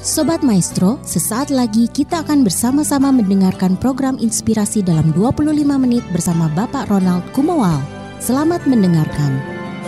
Sobat Maestro, sesaat lagi kita akan bersama-sama mendengarkan program inspirasi dalam 25 menit bersama Bapak Ronald Kumawal. Selamat mendengarkan.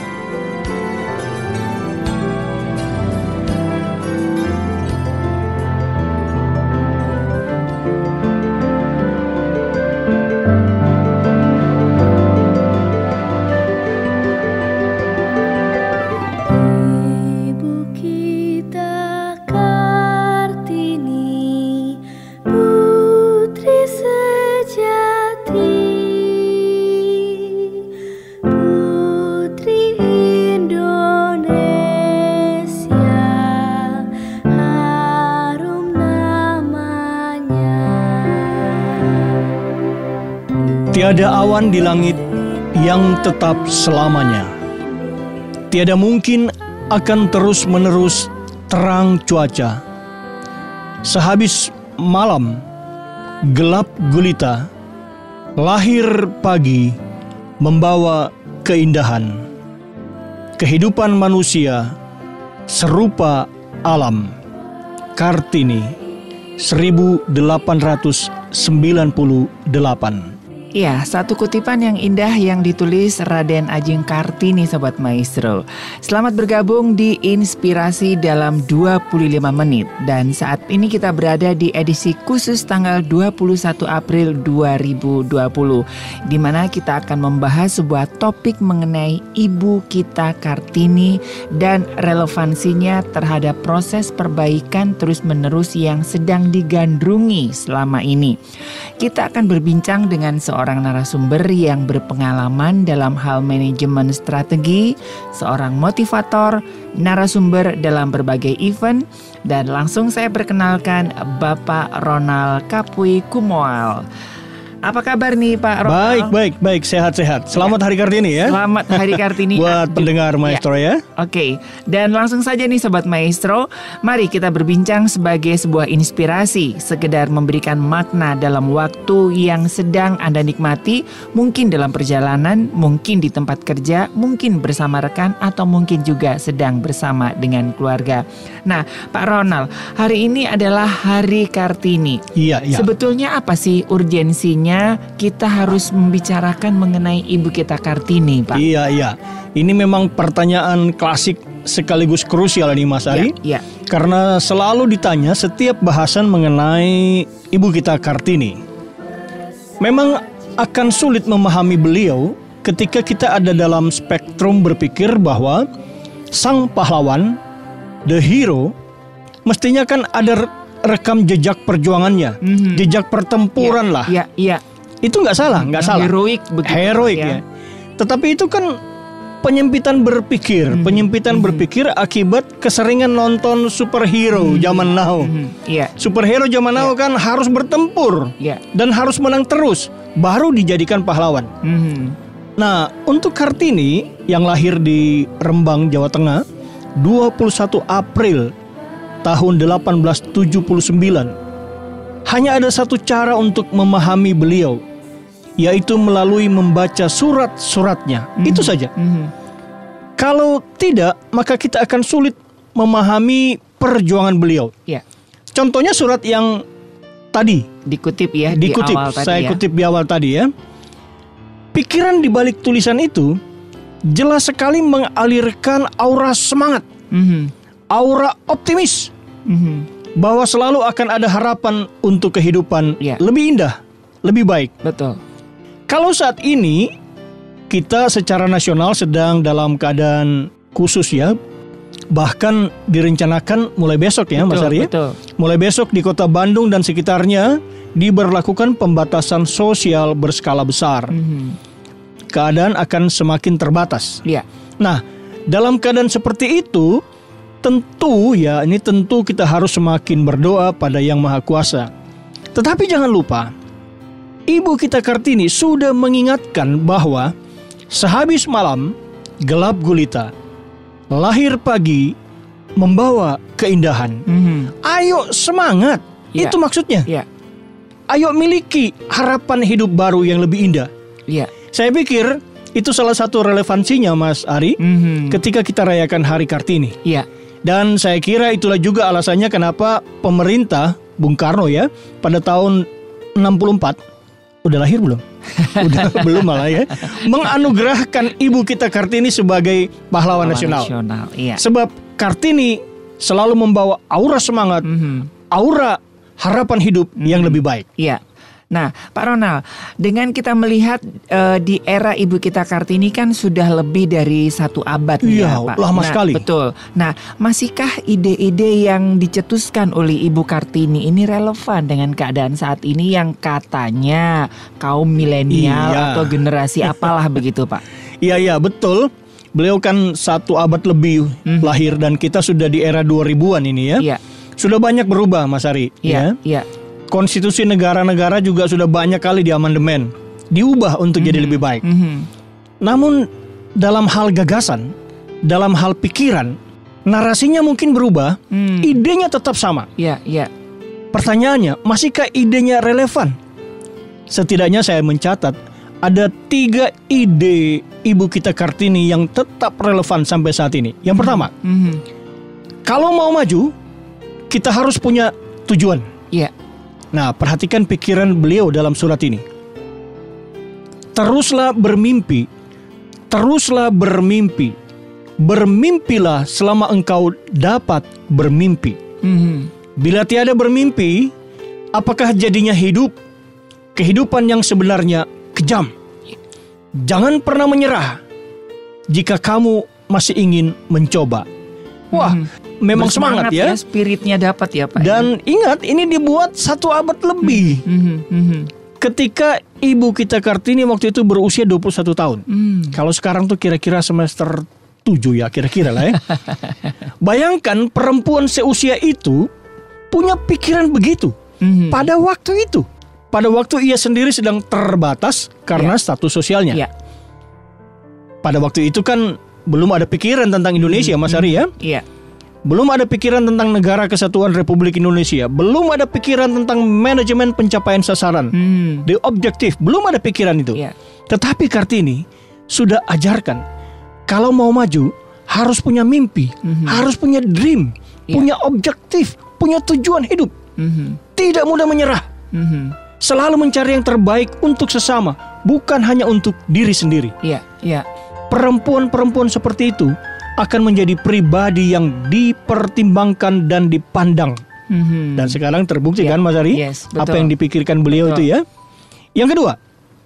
Tiada awan di langit yang tetap selamanya. Tiada mungkin akan terus-menerus terang cuaca. Sehabis malam, gelap gulita, lahir pagi membawa keindahan. Kehidupan manusia serupa alam. Kartini, 1898. Ya, satu kutipan yang indah yang ditulis Raden Ajeng Kartini, Sobat Maestro. Selamat bergabung di Inspirasi dalam 25 menit. Dan saat ini kita berada di edisi khusus tanggal 21 April 2020, di mana kita akan membahas sebuah topik mengenai Ibu kita Kartini dan relevansinya terhadap proses perbaikan terus-menerus yang sedang digandrungi selama ini. Kita akan berbincang dengan seorang narasumber yang berpengalaman dalam hal manajemen strategi, seorang motivator, narasumber dalam berbagai event, dan langsung saya perkenalkan Bapak Ronald Kapui Kumawal. Apa kabar nih Pak Ronald? Baik, sehat-sehat. Selamat Hari Kartini ya. Selamat Hari Kartini buat pendengar Maestro ya. Oke, dan langsung saja nih Sobat Maestro, mari kita berbincang sebagai sebuah inspirasi, sekedar memberikan makna dalam waktu yang sedang Anda nikmati, mungkin dalam perjalanan, mungkin di tempat kerja, mungkin bersama rekan, atau mungkin juga sedang bersama dengan keluarga. Nah, Pak Ronald, hari ini adalah Hari Kartini. Iya. Sebetulnya apa sih urgensinya kita harus membicarakan mengenai Ibu kita Kartini, Pak? Iya. Ini memang pertanyaan klasik sekaligus krusial nih Mas Ari. Iya. Karena selalu ditanya setiap bahasan mengenai Ibu kita Kartini. Memang akan sulit memahami beliau ketika kita ada dalam spektrum berpikir bahwa sang pahlawan, the hero, mestinya kan ada rekam jejak perjuangannya, jejak pertempuran lah. Iya. Itu nggak salah. Heroik begitu. Heroik ya. Tetapi itu kan penyempitan berpikir akibat keseringan nonton superhero zaman now. Iya. Superhero zaman now kan harus bertempur dan harus menang terus, baru dijadikan pahlawan. Nah, untuk Kartini yang lahir di Rembang, Jawa Tengah, 21 April tahun 1879. Hanya ada satu cara untuk memahami beliau, yaitu melalui membaca surat-suratnya. Itu saja. Kalau tidak, maka kita akan sulit memahami perjuangan beliau. Contohnya surat yang tadi dikutip di awal tadi. Saya kutip di awal tadi ya. Pikiran di balik tulisan itu jelas sekali mengalirkan aura semangat, aura optimis, bahwa selalu akan ada harapan untuk kehidupan lebih indah, lebih baik. Betul. Kalau saat ini kita secara nasional sedang dalam keadaan khusus ya, bahkan direncanakan mulai besok ya, Mas Arya. Mulai besok di Kota Bandung dan sekitarnya diberlakukan pembatasan sosial berskala besar. Keadaan akan semakin terbatas. Nah, dalam keadaan seperti itu, tentu kita harus semakin berdoa pada Yang Maha Kuasa. Tetapi jangan lupa, Ibu kita Kartini sudah mengingatkan bahwa sehabis malam, gelap gulita, lahir pagi membawa keindahan. Ayo semangat, itu maksudnya. Ayo miliki harapan hidup baru yang lebih indah. Saya pikir itu salah satu relevansinya Mas Ari, ketika kita rayakan Hari Kartini. Dan saya kira itulah juga alasannya kenapa pemerintah Bung Karno ya pada tahun 64 udah lahir belum? Udah belum malah ya, menganugerahkan Ibu kita Kartini sebagai pahlawan nasional. Iya. Sebab Kartini selalu membawa aura semangat, aura harapan hidup yang lebih baik. Iya. Nah, Pak Ronald, dengan kita melihat di era Ibu kita Kartini kan sudah lebih dari 1 abad nih ya, Pak. Lama sekali. Betul. Nah, masihkah ide-ide yang dicetuskan oleh Ibu Kartini ini relevan dengan keadaan saat ini yang katanya kaum milenial atau generasi apalah begitu, Pak? Iya, betul. Beliau kan 1 abad lebih lahir dan kita sudah di era 2000-an ini ya. Iya. Sudah banyak berubah, Mas Ari. Iya. Konstitusi negara-negara juga sudah banyak kali diamandemen, diubah untuk jadi lebih baik. Namun dalam hal gagasan, dalam hal pikiran, narasinya mungkin berubah, idenya tetap sama. Iya. Pertanyaannya, masihkah idenya relevan? Setidaknya saya mencatat ada 3 ide Ibu kita Kartini yang tetap relevan sampai saat ini. Yang pertama, kalau mau maju, kita harus punya tujuan. Iya. Nah, perhatikan pikiran beliau dalam surat ini. Teruslah bermimpi, teruslah bermimpi. Bermimpilah selama engkau dapat bermimpi. Bila tiada bermimpi, apakah jadinya hidup? Kehidupan yang sebenarnya kejam. Jangan pernah menyerah jika kamu masih ingin mencoba. Wah, memang semangat ya. Spiritnya dapat ya, Pak. Dan ingat, ini dibuat 1 abad lebih. Ketika Ibu kita Kartini waktu itu berusia 21 tahun. Kalau sekarang tuh kira-kira semester 7 ya, kira-kira lah ya. Bayangkan perempuan seusia itu punya pikiran begitu. Pada waktu itu. Pada waktu ia sendiri sedang terbatas karena status sosialnya. Pada waktu itu kan belum ada pikiran tentang Indonesia, Mas Ari ya. Iya. Belum ada pikiran tentang Negara Kesatuan Republik Indonesia. Belum ada pikiran tentang manajemen pencapaian sasaran. The objective. Belum ada pikiran itu. Tetapi Kartini sudah ajarkan, kalau mau maju harus punya mimpi, harus punya dream, punya objektif, punya tujuan hidup. Tidak mudah menyerah. Selalu mencari yang terbaik untuk sesama, bukan hanya untuk diri sendiri. Perempuan-perempuan seperti itu akan menjadi pribadi yang dipertimbangkan dan dipandang. Dan sekarang terbukti kan, Mas Ari, apa yang dipikirkan beliau itu ya. Yang kedua,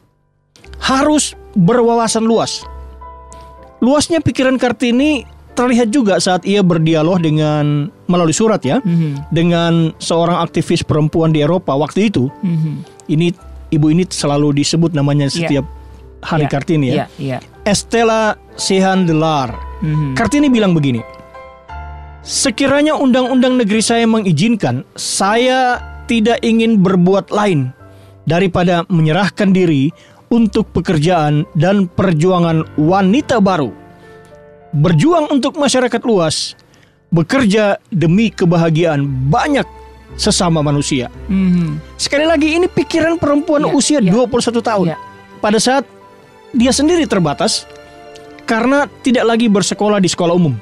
harus berwawasan luas. Luasnya pikiran Kartini terlihat juga saat ia berdialog dengan melalui surat ya, dengan seorang aktivis perempuan di Eropa waktu itu. Ini ibu ini selalu disebut namanya setiap hari Kartini ya. Estella Sehan Delar. Kartini bilang begini, sekiranya undang-undang negeri saya mengizinkan, saya tidak ingin berbuat lain daripada menyerahkan diri untuk pekerjaan dan perjuangan wanita baru. Berjuang untuk masyarakat luas, bekerja demi kebahagiaan banyak sesama manusia. Sekali lagi, ini pikiran perempuan usia 21 tahun. Pada saat dia sendiri terbatas karena tidak lagi bersekolah di sekolah umum.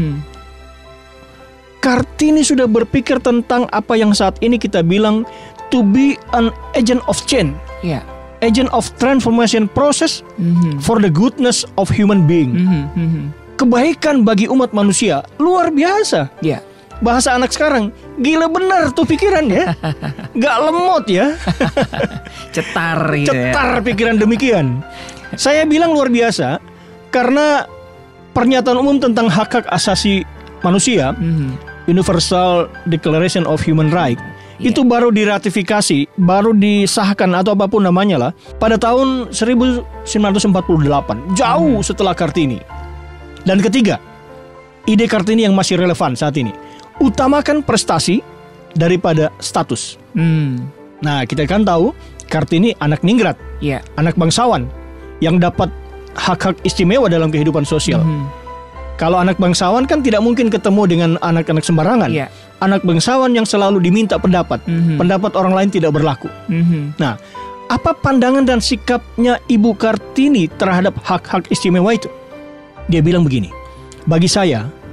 Kartini sudah berpikir tentang apa yang saat ini kita bilang to be an agent of change. Agent of transformation process for the goodness of human being. Kebaikan bagi umat manusia luar biasa. Bahasa anak sekarang, gila benar tuh pikirannya. Gak lemot ya. Cetar gitu ya. Cetar pikiran demikian. Saya bilang luar biasa karena pernyataan umum tentang hak-hak asasi manusia, Universal Declaration of Human Rights, itu baru diratifikasi, baru disahkan atau apapun namanya lah pada tahun 1948, jauh setelah Kartini. Dan ketiga, ide Kartini yang masih relevan saat ini, utamakan prestasi daripada status. Nah, kita kan tahu Kartini anak ningrat, anak bangsawan yang dapat hak-hak istimewa dalam kehidupan sosial. Kalau anak bangsawan kan tidak mungkin ketemu dengan anak-anak sembarangan. Anak bangsawan yang selalu diminta pendapat, pendapat orang lain tidak berlaku. Nah, apa pandangan dan sikapnya Ibu Kartini terhadap hak-hak istimewa itu? Dia bilang begini, bagi saya,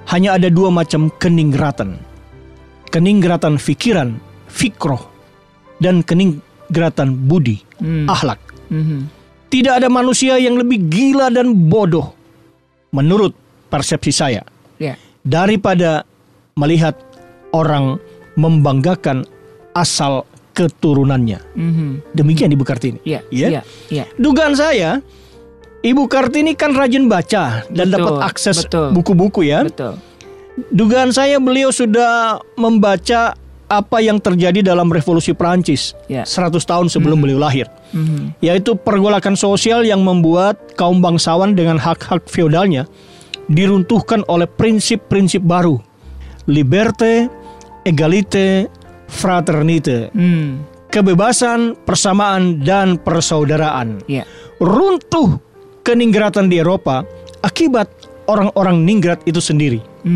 hanya ada dua macam keningratan. Keningratan fikiran, fikroh, dan keningratan budi, akhlak. Tidak ada manusia yang lebih gila dan bodoh, menurut persepsi saya, daripada melihat orang membanggakan asal keturunannya. Demikian Ibu Kartini. Dugaan saya, Ibu Kartini kan rajin baca dan dapat akses buku-buku ya. Dugaan saya beliau sudah membaca apa yang terjadi dalam revolusi Perancis 100 tahun sebelum beliau lahir. Yaitu pergolakan sosial yang membuat kaum bangsawan dengan hak-hak feodalnya diruntuhkan oleh prinsip-prinsip baru. Liberté, égalité, fraternité. Kebebasan, persamaan, dan persaudaraan. Runtuh keningratan di Eropa akibat orang-orang ningrat itu sendiri.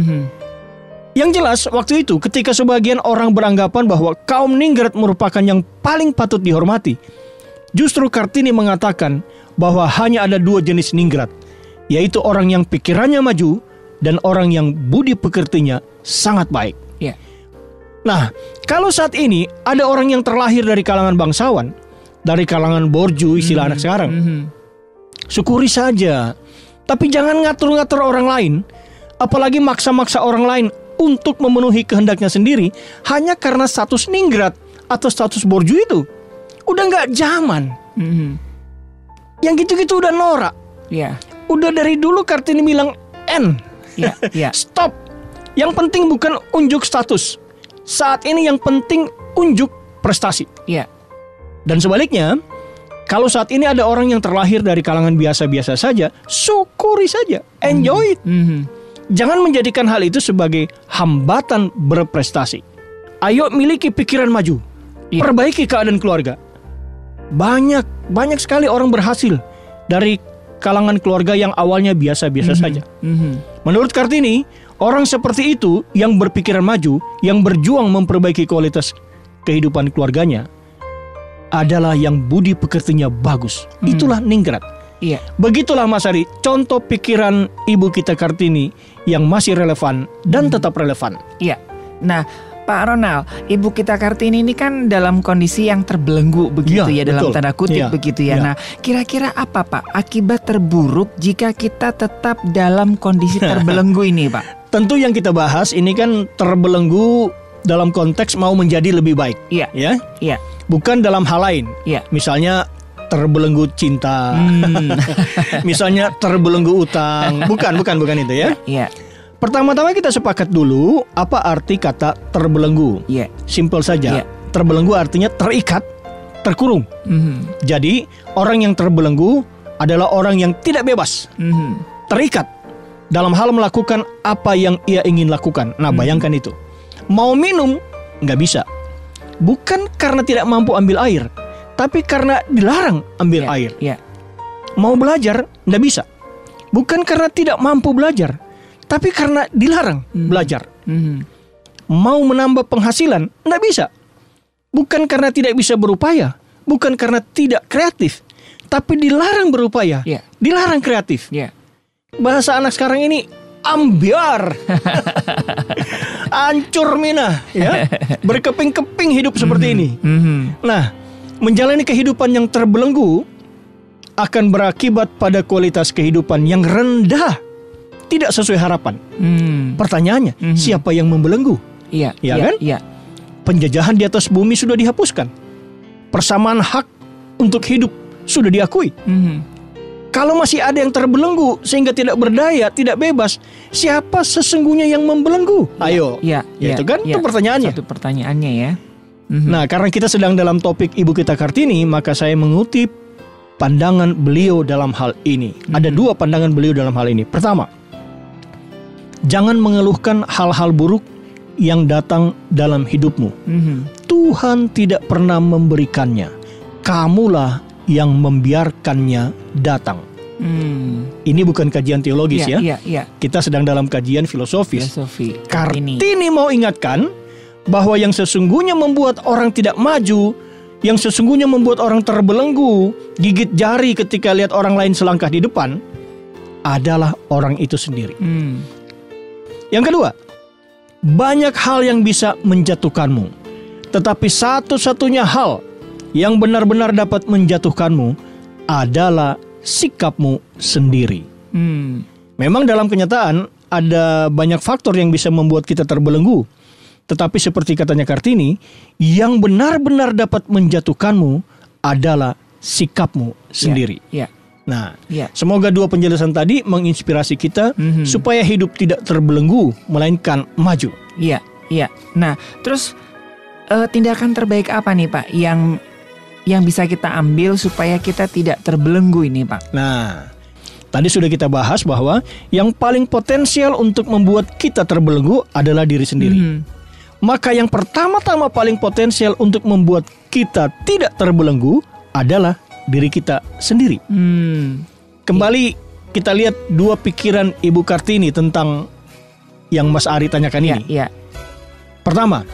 Yang jelas waktu itu ketika sebagian orang beranggapan bahwa kaum ningrat merupakan yang paling patut dihormati, justru Kartini mengatakan bahwa hanya ada dua jenis ningrat, yaitu orang yang pikirannya maju dan orang yang budi pekertinya sangat baik. Nah, kalau saat ini ada orang yang terlahir dari kalangan bangsawan, dari kalangan borju istilah anak sekarang, syukuri saja. Tapi jangan ngatur-ngatur orang lain, apalagi maksa-maksa orang lain untuk memenuhi kehendaknya sendiri hanya karena status ningrat atau status borju itu. Udah nggak zaman. Yang gitu-gitu udah norak. Udah dari dulu Kartini bilang N. Stop. Yang penting bukan unjuk status. Saat ini yang penting unjuk prestasi. Dan sebaliknya, kalau saat ini ada orang yang terlahir dari kalangan biasa-biasa saja, syukuri saja, enjoy it. Jangan menjadikan hal itu sebagai hambatan berprestasi. Ayo miliki pikiran maju, perbaiki keadaan keluarga. Banyak sekali orang berhasil dari kalangan keluarga yang awalnya biasa-biasa saja. Menurut Kartini, orang seperti itu yang berpikiran maju, yang berjuang memperbaiki kualitas kehidupan keluarganya, adalah yang budi pekertinya bagus. Itulah ningrat. Begitulah Mas Ari, contoh pikiran Ibu kita Kartini yang masih relevan dan tetap relevan. Nah, Pak Ronald, Ibu kita Kartini ini kan dalam kondisi yang terbelenggu begitu dalam tanda kutip begitu ya. Nah, kira-kira apa Pak akibat terburuk jika kita tetap dalam kondisi terbelenggu ini Pak? Tentu yang kita bahas ini kan terbelenggu dalam konteks mau menjadi lebih baik. Bukan dalam hal lain. Misalnya terbelenggu cinta. Misalnya terbelenggu utang. Bukan itu ya. Pertama-tama kita sepakat dulu apa arti kata terbelenggu. Simple saja. Terbelenggu artinya terikat, terkurung. Jadi orang yang terbelenggu adalah orang yang tidak bebas, terikat dalam hal melakukan apa yang ia ingin lakukan. Nah, bayangkan itu. Mau minum nggak bisa, bukan karena tidak mampu ambil air, tapi karena dilarang ambil air. Mau belajar nggak bisa, bukan karena tidak mampu belajar, tapi karena dilarang belajar. Mau menambah penghasilan nggak bisa, bukan karena tidak bisa berupaya, bukan karena tidak kreatif, tapi dilarang berupaya, dilarang kreatif. Bahasa anak sekarang ini ambiar, hancur mina, berkeping-keping hidup seperti ini. Nah, menjalani kehidupan yang terbelenggu akan berakibat pada kualitas kehidupan yang rendah, tidak sesuai harapan. Pertanyaannya, siapa yang membelenggu? Kan? Penjajahan di atas bumi sudah dihapuskan. Persamaan hak untuk hidup sudah diakui. Kalau masih ada yang terbelenggu sehingga tidak berdaya, tidak bebas, siapa sesungguhnya yang membelenggu? Ayo, itu kan itu pertanyaannya. Satu pertanyaannya ya. Nah, karena kita sedang dalam topik Ibu kita Kartini, maka saya mengutip pandangan beliau dalam hal ini. Ada dua pandangan beliau dalam hal ini. Pertama, jangan mengeluhkan hal-hal buruk yang datang dalam hidupmu. Tuhan tidak pernah memberikannya. Kamulah yang membiarkannya datang. Ini bukan kajian teologis ya. Kita sedang dalam kajian filosofis. Kartini mau ingatkan bahwa yang sesungguhnya membuat orang tidak maju, yang sesungguhnya membuat orang terbelenggu, gigit jari ketika lihat orang lain selangkah di depan, adalah orang itu sendiri. Yang kedua, banyak hal yang bisa menjatuhkanmu, tetapi satu-satunya hal yang benar-benar dapat menjatuhkanmu adalah sikapmu sendiri. Memang dalam kenyataan ada banyak faktor yang bisa membuat kita terbelenggu. Tetapi seperti katanya Kartini, yang benar-benar dapat menjatuhkanmu adalah sikapmu sendiri. Nah, semoga dua penjelasan tadi menginspirasi kita supaya hidup tidak terbelenggu, melainkan maju. Nah, terus tindakan terbaik apa nih Pak yang bisa kita ambil supaya kita tidak terbelenggu ini Pak? Nah, tadi sudah kita bahas bahwa yang paling potensial untuk membuat kita terbelenggu adalah diri sendiri. Maka yang pertama-tama paling potensial untuk membuat kita tidak terbelenggu adalah diri kita sendiri. Kembali kita lihat dua pikiran Ibu Kartini tentang yang Mas Ari tanyakan ini. Pertama,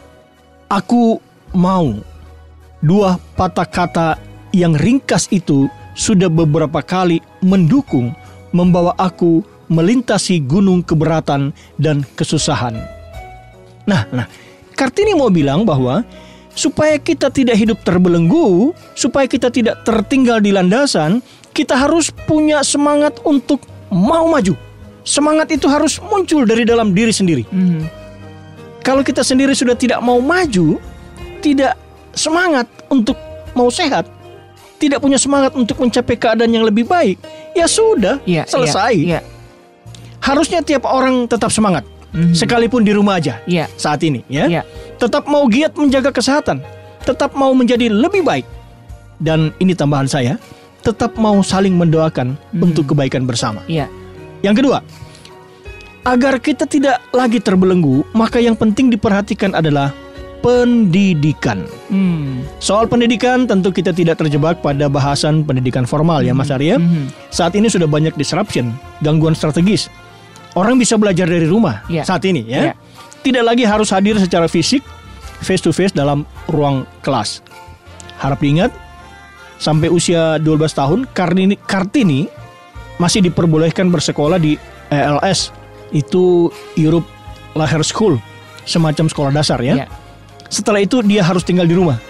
aku mau. Dua patah kata yang ringkas itu sudah beberapa kali mendukung membawa aku melintasi gunung keberatan dan kesusahan. Nah, Kartini mau bilang bahwa supaya kita tidak hidup terbelenggu, supaya kita tidak tertinggal di landasan, kita harus punya semangat untuk mau maju. Semangat itu harus muncul dari dalam diri sendiri. Kalau kita sendiri sudah tidak mau maju, tidak semangat untuk mau sehat, tidak punya semangat untuk mencapai keadaan yang lebih baik, ya sudah, selesai. Harusnya tiap orang tetap semangat. Sekalipun di rumah aja saat ini tetap mau giat menjaga kesehatan, tetap mau menjadi lebih baik. Dan ini tambahan saya, tetap mau saling mendoakan untuk kebaikan bersama. Yang kedua, agar kita tidak lagi terbelenggu, maka yang penting diperhatikan adalah pendidikan. Soal pendidikan tentu kita tidak terjebak pada bahasan pendidikan formal ya Mas Arya. Saat ini sudah banyak disruption, gangguan strategis. Orang bisa belajar dari rumah saat ini ya. Tidak lagi harus hadir secara fisik, face to face dalam ruang kelas. Harap diingat, sampai usia 12 tahun Kartini masih diperbolehkan bersekolah di ELS, itu Europe Laher School, semacam sekolah dasar ya. Setelah itu dia harus tinggal di rumah.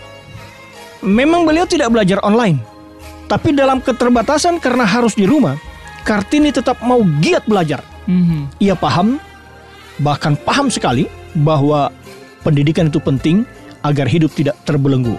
Memang beliau tidak belajar online, tapi dalam keterbatasan karena harus di rumah, Kartini tetap mau giat belajar. Ia paham, bahkan paham sekali bahwa pendidikan itu penting agar hidup tidak terbelenggu.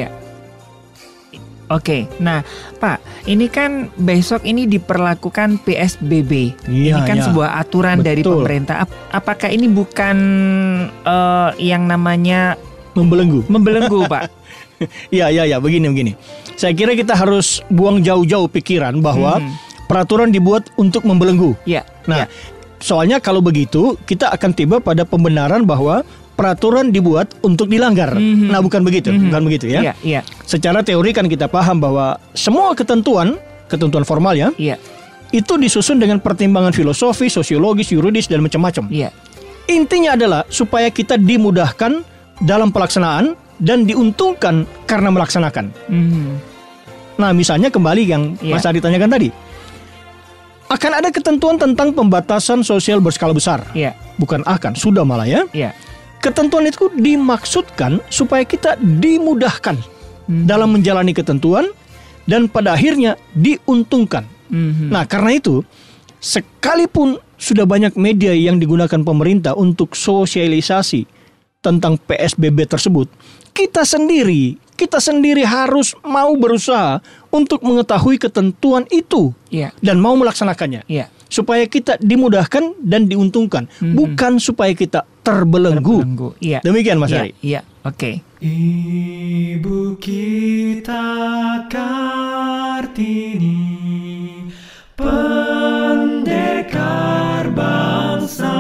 Oke, nah Pak, ini kan besok ini diperlakukan PSBB. Ini kan sebuah aturan dari pemerintah. Apakah ini bukan yang namanya membelenggu Pak? Ya, begini. Saya kira kita harus buang jauh-jauh pikiran bahwa peraturan dibuat untuk membelenggu. Soalnya kalau begitu kita akan tiba pada pembenaran bahwa peraturan dibuat untuk dilanggar. Nah, bukan begitu ya. Secara teori kan kita paham bahwa semua ketentuan formal itu disusun dengan pertimbangan filosofi, sosiologis, yuridis dan macam-macam. Intinya adalah supaya kita dimudahkan dalam pelaksanaan dan diuntungkan karena melaksanakan. Nah, misalnya kembali yang Mas Adi tanyakan tadi. Akan ada ketentuan tentang pembatasan sosial berskala besar. Bukan akan, sudah malah ya. Ketentuan itu dimaksudkan supaya kita dimudahkan dalam menjalani ketentuan dan pada akhirnya diuntungkan. Nah, karena itu sekalipun sudah banyak media yang digunakan pemerintah untuk sosialisasi tentang PSBB tersebut, kita sendiri harus mau berusaha untuk mengetahui ketentuan itu dan mau melaksanakannya. Supaya kita dimudahkan dan diuntungkan, bukan supaya kita terbelenggu. Demikian Mas Ari. Oke. Ibu kita Kartini, pendekar bangsa,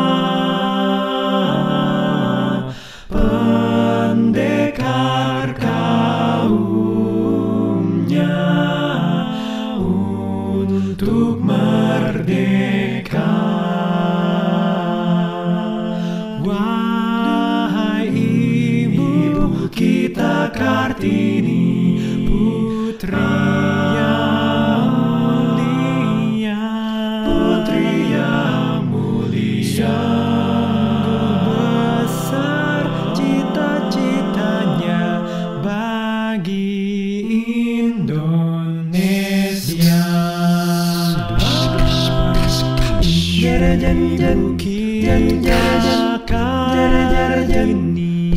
pendekar kaumnya untuk merdeka. Wahai ibu kita Kartini, putri yang mulia, kita Kartini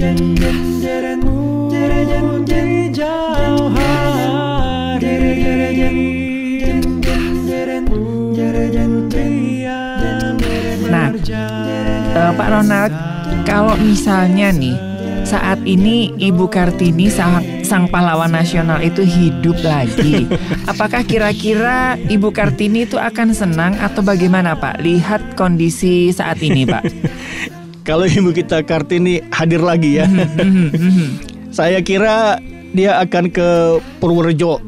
di jauh hari. Nah, Pak Ronald, kalau misalnya nih saat ini Ibu Kartini sang pahlawan nasional itu hidup lagi, apakah kira-kira Ibu Kartini itu akan senang atau bagaimana Pak? Lihat kondisi saat ini Pak. Kalau Ibu kita Kartini hadir lagi ya, saya kira dia akan ke Purworejo.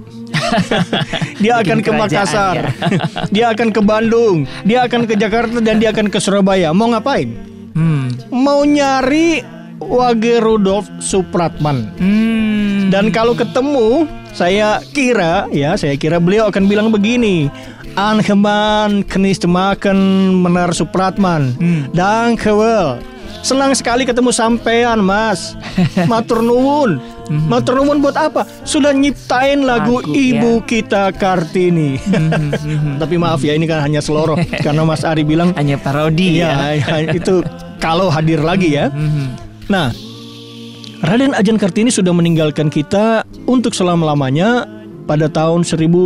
Dia akan ke Makassar ya. Dia akan ke Bandung, dia akan ke Jakarta, dan dia akan ke Surabaya. Mau ngapain? Mau nyari Wage Rudolf Supratman. Dan kalau ketemu, saya kira beliau akan bilang begini: Anheman kenistemaken menar Supratman. Dankjewel. Senang sekali ketemu sampean, Mas. Matur nuwun. Matur nuwun buat apa? Sudah nyiptain lagu Ibu kita Kartini. Tapi maaf ya, ini kan hanya seloroh karena Mas Ari bilang hanya parodi ya. Itu kalau hadir lagi ya. Nah, Raden Ajeng Kartini sudah meninggalkan kita untuk selama-lamanya pada tahun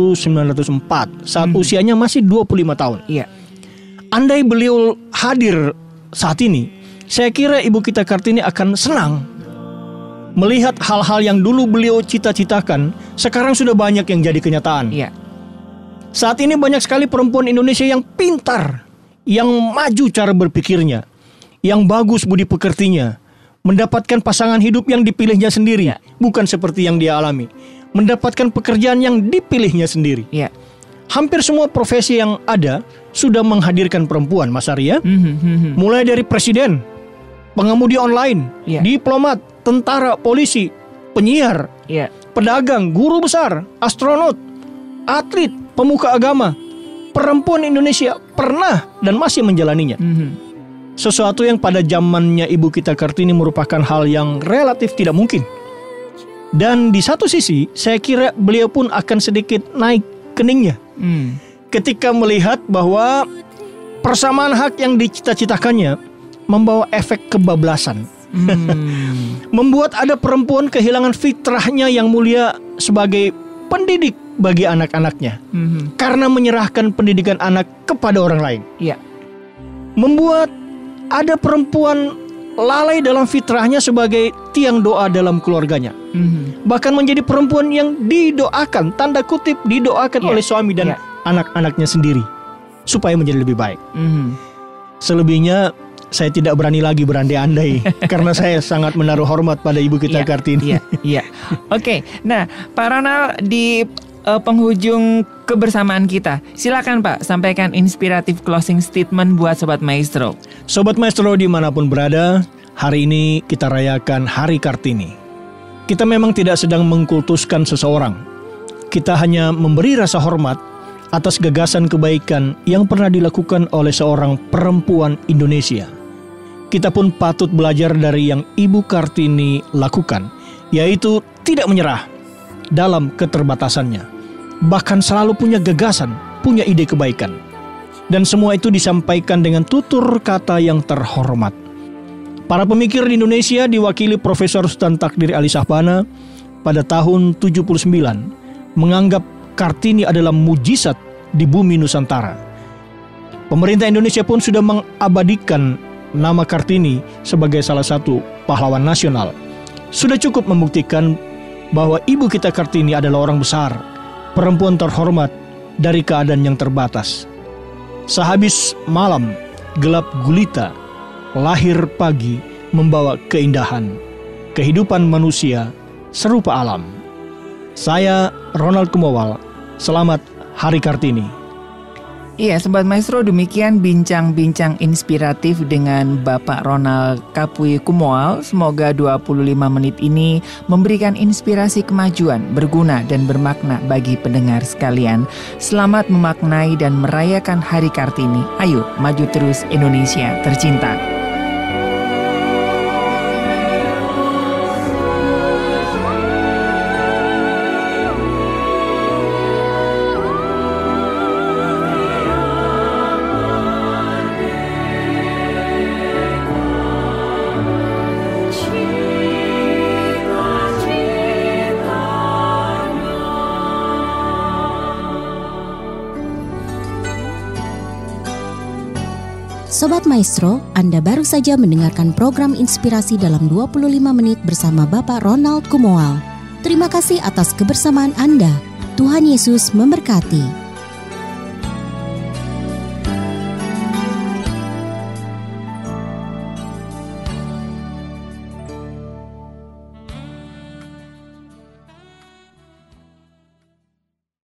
1904 saat usianya masih 25 tahun. Iya. Andai beliau hadir saat ini, saya kira Ibu kita Kartini akan senang melihat hal-hal yang dulu beliau cita-citakan sekarang sudah banyak yang jadi kenyataan. Iya. Saat ini banyak sekali perempuan Indonesia yang pintar, yang maju cara berpikirnya, yang bagus budi pekertinya, mendapatkan pasangan hidup yang dipilihnya sendiri, bukan seperti yang dia alami, mendapatkan pekerjaan yang dipilihnya sendiri. Iya. Hampir semua profesi yang ada sudah menghadirkan perempuan, Mas Arya. Mulai dari presiden, pengemudi online, diplomat, tentara, polisi, penyiar, pedagang, guru besar, astronot, atlet, pemuka agama. Perempuan Indonesia pernah dan masih menjalaninya. Sesuatu yang pada zamannya Ibu kita Kartini merupakan hal yang relatif tidak mungkin. Dan di satu sisi, saya kira beliau pun akan sedikit naik keningnya ketika melihat bahwa persamaan hak yang dicita-citakannya membawa efek kebablasan. Membuat ada perempuan kehilangan fitrahnya yang mulia sebagai pendidik bagi anak-anaknya karena menyerahkan pendidikan anak kepada orang lain. Membuat ada perempuan lalai dalam fitrahnya sebagai tiang doa dalam keluarganya. Bahkan menjadi perempuan yang didoakan, tanda kutip didoakan oleh suami dan anak-anaknya sendiri supaya menjadi lebih baik. Selebihnya saya tidak berani lagi berandai-andai karena saya sangat menaruh hormat pada Ibu kita Kartini. Oke, nah Pak Ronald, di penghujung kebersamaan kita, silakan Pak sampaikan inspiratif closing statement buat Sobat Maestro. Sobat Maestro dimanapun berada, hari ini kita rayakan Hari Kartini. Kita memang tidak sedang mengkultuskan seseorang. Kita hanya memberi rasa hormat atas gagasan kebaikan yang pernah dilakukan oleh seorang perempuan Indonesia. Kita pun patut belajar dari yang Ibu Kartini lakukan, yaitu tidak menyerah dalam keterbatasannya. Bahkan selalu punya gagasan, punya ide kebaikan. Dan semua itu disampaikan dengan tutur kata yang terhormat. Para pemikir di Indonesia diwakili Profesor Sultan Takdir Ali Shahbana pada tahun 79 menganggap Kartini adalah mujizat di bumi Nusantara. Pemerintah Indonesia pun sudah mengabadikan nama Kartini sebagai salah satu pahlawan nasional. Sudah cukup membuktikan bahwa Ibu kita Kartini adalah orang besar, perempuan terhormat dari keadaan yang terbatas. Sehabis malam gelap gulita, lahir pagi membawa keindahan. Kehidupan manusia serupa alam. Saya Ronald Kumawal, selamat Hari Kartini. Iya, Sobat Maestro, demikian bincang-bincang inspiratif dengan Bapak Ronald Kapuy Kumawal. Semoga 25 menit ini memberikan inspirasi kemajuan, berguna dan bermakna bagi pendengar sekalian. Selamat memaknai dan merayakan Hari Kartini. Ayo, maju terus Indonesia tercinta. Sobat Maestro, Anda baru saja mendengarkan program Inspirasi dalam 25 menit bersama Bapak Ronald Kumoal. Terima kasih atas kebersamaan Anda. Tuhan Yesus memberkati.